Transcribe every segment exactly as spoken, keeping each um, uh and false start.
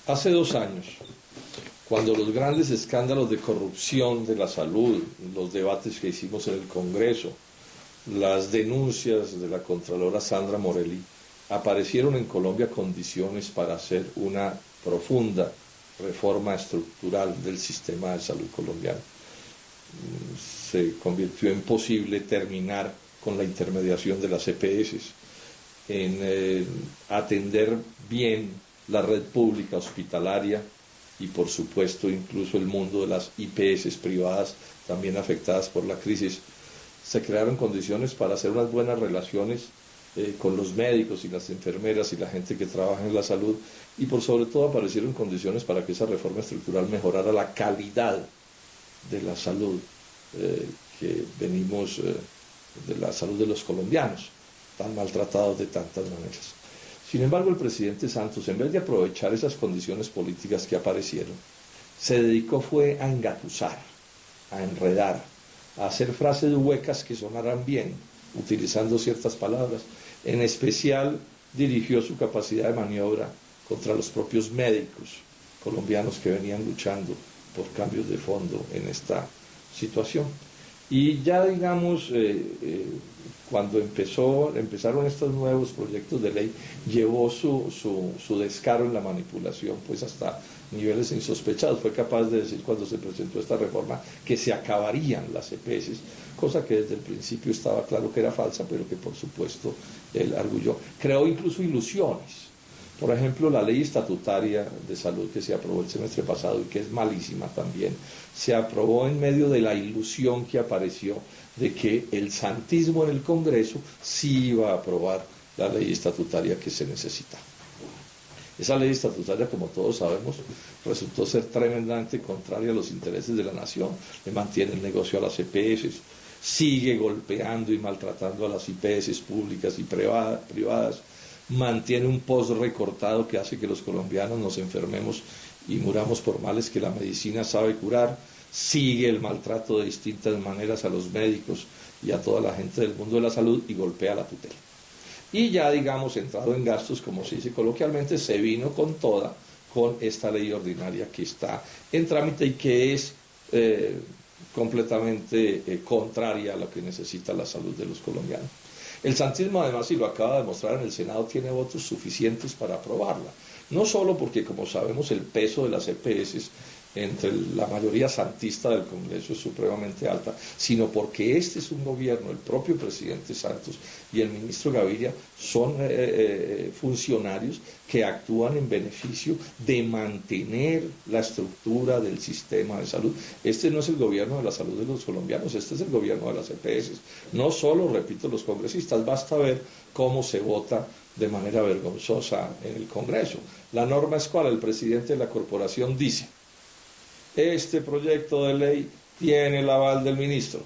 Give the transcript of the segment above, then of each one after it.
Hace dos años, cuando los grandes escándalos de corrupción de la salud, los debates que hicimos en el Congreso, las denuncias de la Contralora Sandra Morelli, aparecieron en Colombia condiciones para hacer una profunda reforma estructural del sistema de salud colombiano. Se convirtió en posible terminar con la intermediación de las E P S, en eh, atender bien la red pública hospitalaria y por supuesto incluso el mundo de las I P S privadas también afectadas por la crisis. Se crearon condiciones para hacer unas buenas relaciones eh, con los médicos y las enfermeras y la gente que trabaja en la salud, y por sobre todo aparecieron condiciones para que esa reforma estructural mejorara la calidad de la salud eh, que venimos eh, de la salud de los colombianos, tan maltratados de tantas maneras. Sin embargo, el presidente Santos, en vez de aprovechar esas condiciones políticas que aparecieron, se dedicó fue a engatusar, a enredar, a hacer frases huecas que sonaran bien, utilizando ciertas palabras. En especial, dirigió su capacidad de maniobra contra los propios médicos colombianos que venían luchando por cambios de fondo en esta situación. Y ya digamos, eh, eh, cuando empezó, empezaron estos nuevos proyectos de ley, llevó su, su, su descaro en la manipulación pues hasta niveles insospechados. Fue capaz de decir cuando se presentó esta reforma que se acabarían las E P S, cosa que desde el principio estaba claro que era falsa, pero que por supuesto él arguyó. Creó incluso ilusiones. Por ejemplo, la ley estatutaria de salud que se aprobó el semestre pasado y que es malísima también, se aprobó en medio de la ilusión que apareció de que el santismo en el Congreso sí iba a aprobar la ley estatutaria que se necesitaba. Esa ley estatutaria, como todos sabemos, resultó ser tremendamente contraria a los intereses de la nación. Le mantiene el negocio a las E P S, sigue golpeando y maltratando a las I P S públicas y privadas, mantiene un post recortado que hace que los colombianos nos enfermemos y muramos por males que la medicina sabe curar, sigue el maltrato de distintas maneras a los médicos y a toda la gente del mundo de la salud y golpea la tutela. Y ya, digamos, entrado en gastos, como se dice coloquialmente, se vino con toda con esta ley ordinaria que está en trámite y que es eh, completamente eh, contraria a lo que necesita la salud de los colombianos. El santismo, además, y lo acaba de demostrar en el Senado, tiene votos suficientes para aprobarla. No solo porque, como sabemos, el peso de las E P S entre la mayoría santista del Congreso es supremamente alta, sino porque este es un gobierno, el propio presidente Santos y el ministro Gaviria son eh, eh, funcionarios que actúan en beneficio de mantener la estructura del sistema de salud. Este no es el gobierno de la salud de los colombianos, este es el gobierno de las E P S. No solo, repito, los congresistas, basta ver cómo se vota de manera vergonzosa en el Congreso. La norma es cuál, el presidente de la corporación dice: este proyecto de ley tiene el aval del ministro.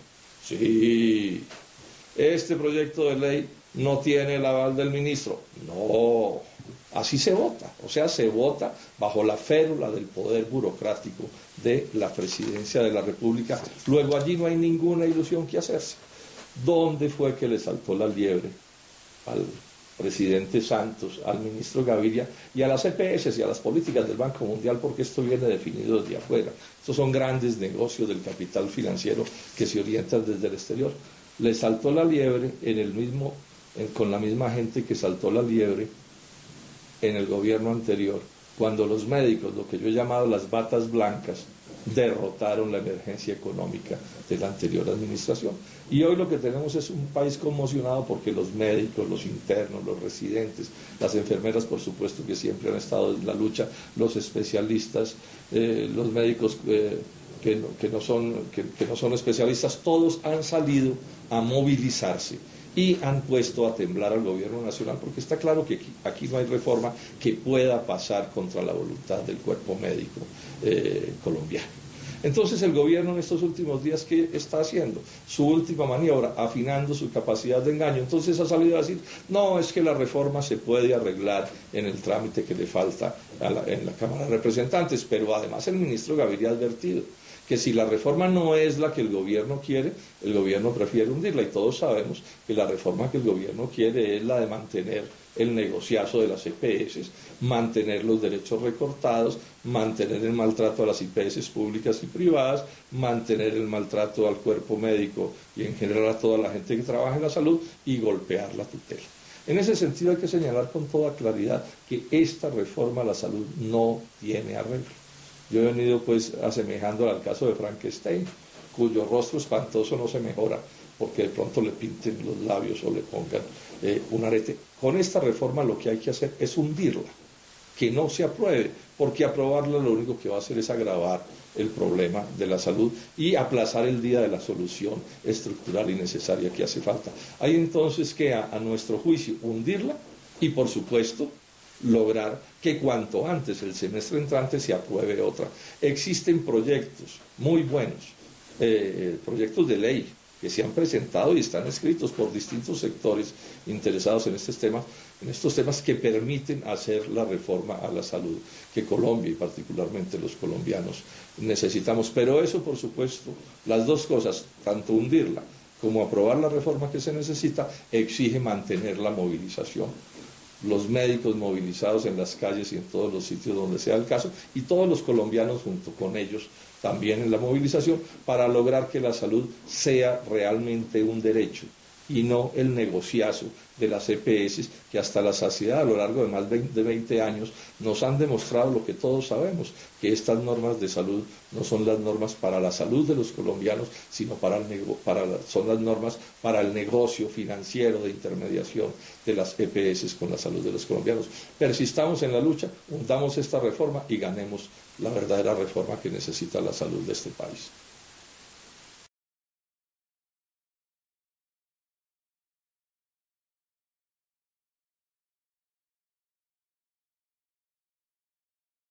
Sí. Este proyecto de ley no tiene el aval del ministro. No. Así se vota. O sea, se vota bajo la férula del poder burocrático de la presidencia de la República. Luego allí no hay ninguna ilusión que hacerse. ¿Dónde fue que le saltó la liebre al presidente Santos, al ministro Gaviria y a las E P S y a las políticas del Banco Mundial? Porque esto viene definido desde afuera. Estos son grandes negocios del capital financiero que se orientan desde el exterior. Le saltó la liebre en el mismo, en, con la misma gente que saltó la liebre en el gobierno anterior, cuando los médicos, lo que yo he llamado las batas blancas, derrotaron la emergencia económica de la anterior administración. Y hoy lo que tenemos es un país conmocionado porque los médicos, los internos, los residentes, las enfermeras, por supuesto, que siempre han estado en la lucha, los especialistas, eh, los médicos eh, que, no, que, no son, que, que no son especialistas, todos han salido a movilizarse y han puesto a temblar al gobierno nacional, porque está claro que aquí, aquí no hay reforma que pueda pasar contra la voluntad del cuerpo médico eh, colombiano. Entonces el gobierno en estos últimos días, ¿qué está haciendo? Su última maniobra, afinando su capacidad de engaño. Entonces ha salido a decir, no, es que la reforma se puede arreglar en el trámite que le falta a la, en la Cámara de Representantes, pero además el ministro Gaviria ha advertido que si la reforma no es la que el gobierno quiere, el gobierno prefiere hundirla, y todos sabemos que la reforma que el gobierno quiere es la de mantener el negociazo de las E P S, mantener los derechos recortados, mantener el maltrato a las I P S públicas y privadas, mantener el maltrato al cuerpo médico y en general a toda la gente que trabaja en la salud y golpear la tutela. En ese sentido hay que señalar con toda claridad que esta reforma a la salud no tiene arreglo. Yo he venido pues asemejándola al caso de Frankenstein, cuyo rostro espantoso no se mejora porque de pronto le pinten los labios o le pongan eh, un arete. Con esta reforma lo que hay que hacer es hundirla, que no se apruebe, porque aprobarla lo único que va a hacer es agravar el problema de la salud y aplazar el día de la solución estructural y necesaria que hace falta. Hay entonces que, a, a nuestro juicio, hundirla y, por supuesto, lograr que cuanto antes el semestre entrante se apruebe otra. Existen proyectos muy buenos, eh, proyectos de ley que se han presentado y están escritos por distintos sectores interesados en estos temas, en estos temas que permiten hacer la reforma a la salud que Colombia y particularmente los colombianos necesitamos. Pero eso, por supuesto, las dos cosas, tanto hundirla como aprobar la reforma que se necesita, exige mantener la movilización. Los médicos movilizados en las calles y en todos los sitios donde sea el caso, y todos los colombianos junto con ellos también en la movilización, para lograr que la salud sea realmente un derecho y no el negociazo de las E P S que hasta la saciedad a lo largo de más de veinte años nos han demostrado lo que todos sabemos, que estas normas de salud no son las normas para la salud de los colombianos, sino para el nego para la, son las normas para el negocio financiero de intermediación de las E P S con la salud de los colombianos. Persistamos en la lucha, hundamos esta reforma y ganemos la verdadera reforma que necesita la salud de este país.